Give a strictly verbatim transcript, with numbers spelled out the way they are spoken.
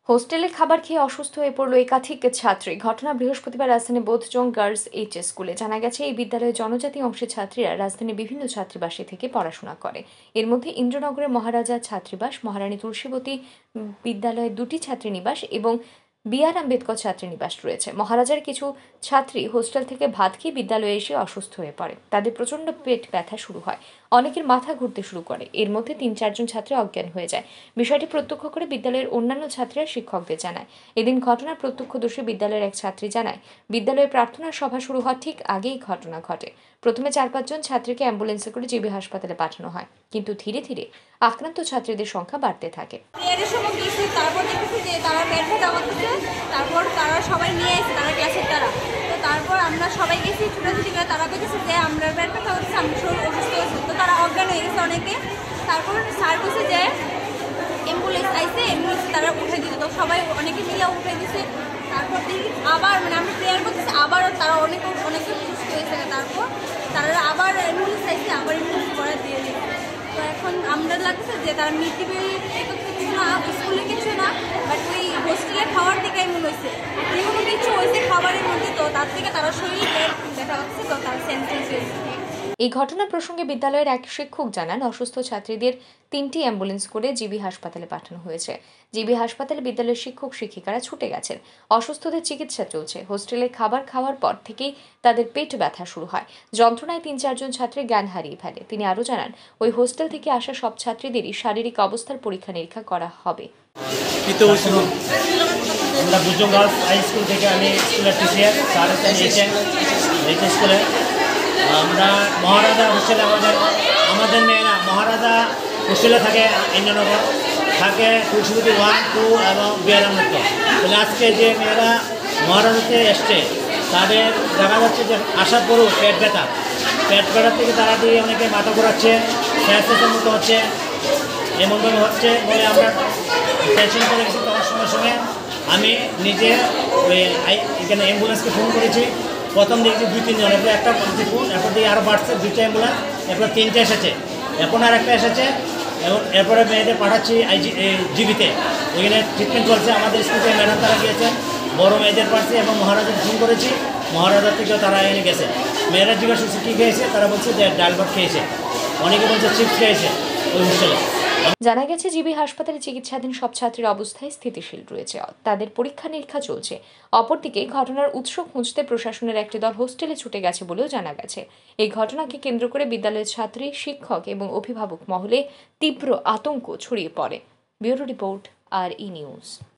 হোস্টেলে খাবার খেয়ে অসুস্থ হয়ে পড়ল একাধিক ছাত্রী। ঘটনা বৃহস্পতিবার রাজধানী বোধজং গার্লস এইচএস স্কুলে। জানা গেছে, এই বিদ্যালয়ে জনজাতি অংশের ছাত্রীরা রাজধানীর বিভিন্ন ছাত্রীবাসে থেকে পড়াশোনা করে। এর মধ্যে ইন্দ্রনগরের মহারাজা ছাত্রীবাস, মহারানী তুলসীবতী বিদ্যালয়ে দুটি ছাত্রীনিবাস এবং বি আর আম্বেদকর ছাত্রীনিবাস রয়েছে। মহারাজার কিছু ছাত্রী হোস্টেল থেকে ভাত খেয়ে বিদ্যালয়ে এসে অসুস্থ হয়ে পড়ে। তাদের প্রচণ্ড পেট ব্যথা শুরু হয়, অনেকের মাথা ঘুরতে শুরু করে। এর মধ্যে তিন চারজন ছাত্রী অজ্ঞান হয়ে যায়। বিষয়টি প্রত্যক্ষ করে বিদ্যালয়ের অন্যান্য ছাত্রীরা শিক্ষকদের জানায়। এদিন ঘটনার প্রত্যক্ষদর্শী বিদ্যালয়ের এক ছাত্রী জানায়, বিদ্যালয়ে প্রার্থনা সভা শুরু হওয়ার ঠিক আগেই ঘটনা ঘটে। প্রথমে চার পাঁচজন ছাত্রীকে অ্যাম্বুলেন্সে করে জিবি হাসপাতালে পাঠানো হয়, কিন্তু ধীরে ধীরে আক্রান্ত ছাত্রীদের সংখ্যা বাড়তে থাকে। তারপর তারা সবাই নিয়ে এসে তারা ক্লাসের তারা তো তারপর আমরা সবাই গেছি ছুটাছুটি করে। তারা বলতেছে যে আমরা পেট ব্যথা হচ্ছে, আমি শরীর অসুস্থ হয়েছে। তো তারা অজ্ঞান হয়ে গেছে অনেকে। তারপর স্যার বলছে যে অ্যাম্বুলেন্স আইসে, অ্যাম্বুলেন্স তারা উঠে দিতে। তো সবাই অনেকে মিলে উঠে দিছে। তারপর দেখি আবার মানে আমরা প্রেয়ার করতেছি, আবারও তারা অনেক অনেকে সুস্থ হয়েছে। তারপর তারা আবার অ্যাম্বুলেন্স আইসে, আবার অ্যাম্বুলেন্স করে দিয়ে দিচ্ছে। তো এখন আমরা লাগছে যে তারা মিড-ডে কিছু না, স্কুলে কিছু না, বাট ওই হোস্টেলে খাওয়ার থেকে এমন হয়েছে, এমন কিছু হয়েছে খাবারের মধ্যে। তো তার থেকে তারা শরীর দেখা হচ্ছে, তো তার সেন্সেন্স হয়েছে। এই ঘটনা প্রসঙ্গে বিদ্যালয়ের এক শিক্ষক জানান, অসুস্থ ছাত্রীদের তিনটি অ্যাম্বুলেন্স করে জিবি হাসপাতালে পাঠানো হয়েছে। জিবি হাসপাতালে বিদ্যালয়ের শিক্ষক শিক্ষিকারা ছুটে গেছেন। অসুস্থদের চিকিৎসা চলছে। হোস্টেলে খাবার খাওয়ার পর থেকেই তাদের পেট ব্যথা শুরু হয়। যন্ত্রণায় তিন চারজন ছাত্রী জ্ঞান হারিয়ে ফেলে। তিনি আরও জানান, ওই হোস্টেল থেকে আসা সব ছাত্রীদেরই শারীরিক অবস্থার পরীক্ষা নিরীক্ষা করা হবে। আমরা বোধজং গার্লস হাই স্কুল থেকে আমি স্কুলের টিচার স্যার এসেছেন এইচ স্কুলে। আমরা মহারাজা হোস্টেলে আমাদের আমাদের মেয়েরা মহারাজা হোস্টেলে থাকে, ইন্দ্রনগর থাকে, তুলসীবতী ওয়ান টু এবং বি আর আম্বেদকর। তাহলে আজকে যে মেয়েরা মহারাজাতে এসছে তাদের দেখা যাচ্ছে যে আসার পরেও পেট ব্যথা পেট ব্যথা থেকে তারা দিয়ে অনেকে মাথা ঘোরাচ্ছে, স্যাঁচের মতো হচ্ছে, এমনভাবে হচ্ছে বলে আমরা টেনশন করে গেছি। তখন সঙ্গে সঙ্গে আমি নিজে ওই এখানে অ্যাম্বুলেন্সকে ফোন করেছি। প্রথম দেখছি দুই তিনজন, এরপর একটা করেছি ফোন, এরপর দিয়ে আরও বাড়ছে দুইটা অ্যাম্বুলেন্স, এরপর তিনটে এসেছে, এখন আর একটা এসেছে। এবং এরপরে মেয়েদের পাঠাচ্ছি আইজি জিবিতে, ওইখানে ট্রিটমেন্ট চলছে। আমাদের স্কুল থেকে ম্যাডাম তারা গিয়েছেন, বড় মেয়েদের পাঠাচ্ছি এবং মহারাজাকে ফোন করেছি, মহারাজার থেকেও তারা এনে গেছে। মেয়েরা জিজ্ঞাসা করছে কী খেয়েছে, তারা বলছে যে ডাল ভাত খেয়েছে, অনেকে বলছে চিপস খেয়েছে ওই হোস্টেলে। জানা গেছে, জিবি হাসপাতালে চিকিৎসাধীন সব ছাত্রীর অবস্থায় স্থিতিশীল রয়েছে, তাদের পরীক্ষা নিরীক্ষা চলছে। অপরদিকে ঘটনার উৎস খুঁজতে প্রশাসনের একটি দল হোস্টেলে ছুটে গেছে বলেও জানা গেছে। এই ঘটনাকে কেন্দ্র করে বিদ্যালয়ের ছাত্রী, শিক্ষক এবং অভিভাবক মহলে তীব্র আতঙ্ক ছড়িয়ে পড়ে। Bureau report, R E news.